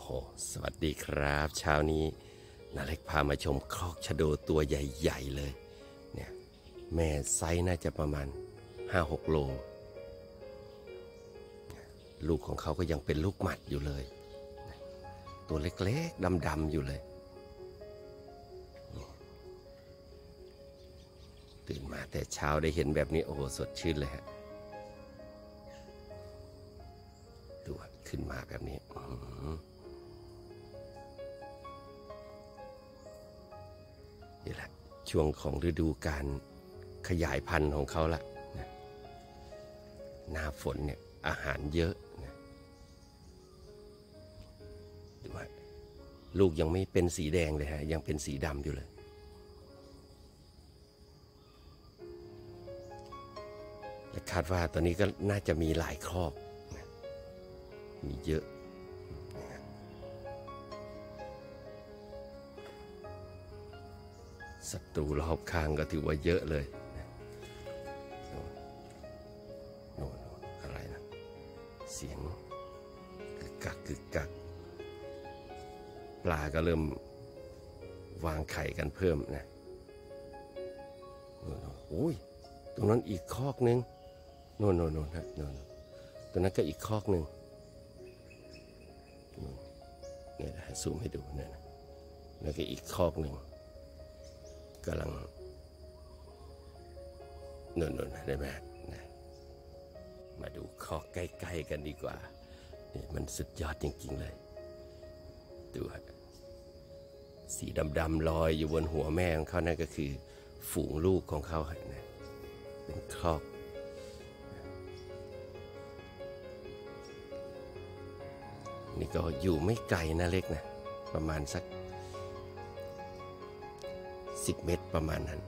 สวัสดีครับเช้านี้นาเล็กพามาชมคอกชะโดตัวใหญ่ๆเลยเนี่ยแม่ไซส์น่าจะประมาณ 5-6 โลลูกของเขาก็ยังเป็นลูกหมัดอยู่เลยตัวเล็กๆดำๆอยู่เลยตื่นมาแต่เช้าได้เห็นแบบนี้โอ้โหสดชื่นเลยฮะดูขึ้นมาแบบนี้นี่แหละช่วงของฤดูการขยายพันธุ์ของเขาละนะหน้าฝนเนี่ยอาหารเยอะนะดูว่าลูกยังไม่เป็นสีแดงเลยฮะยังเป็นสีดำอยู่เลยและคาดว่าตอนนี้ก็น่าจะมีหลายคอกนะมีเยอะศัตรูรอบข้างก็ถือว่าเยอะเลยโน่นอะไรนะเสียงกึกกักปลาก็เริ่มวางไข่กันเพิ่มนะโอ้ยตรงนั้นอีกคอกนึงโน่นฮะโน่นตรงนั้นก็อีกคอกนึงเนี่ยนะซูมให้ดูเนี่ยนะแล้วก็อีกคอกนึงกำลังนนได้ไหมนะมาดูคอกใกล้ๆกันดีกว่านี่มันสุดยอดจริงๆเลยดูสีดำๆลอยอยู่บนหัวแม่ของเขานั่นก็คือฝูงลูกของเขานะเป็นคอกนี่ก็อยู่ไม่ไกลนะเล็กนะประมาณสัก10 เมตรประมาณนั้น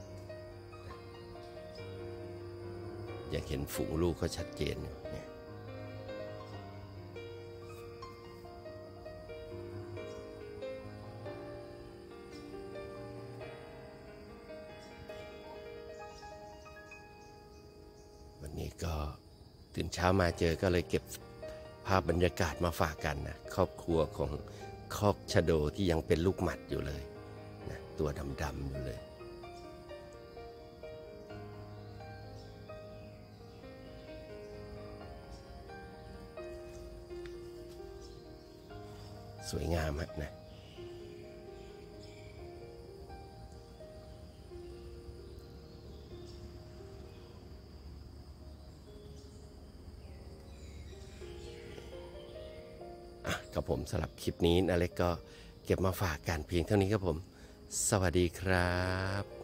ยังเห็นฝูงลูกเขาชัดเจนอยู่เนี่ยวันนี้ก็ตื่นเช้ามาเจอก็เลยเก็บภาพบรรยากาศมาฝากกันนะครอบครัวของคอกชะโดที่ยังเป็นลูกหมัดอยู่เลยนะตัวดำๆอยู่เลยสวยงามฮะนะครับผมสำหรับคลิปนี้นาเล็กก็เก็บมาฝากกันเพียงเท่านี้ครับผมสวัสดีครับ